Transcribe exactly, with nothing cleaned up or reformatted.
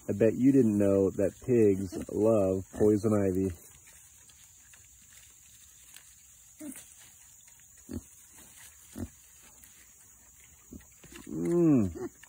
I bet you didn't know that pigs love poison ivy. Mmm.